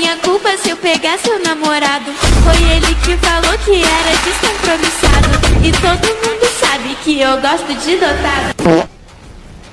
minha culpa se eu pegar seu namorado. Foi ele que falou que era descompromissado. E todo mundo sabe que eu gosto de dotado.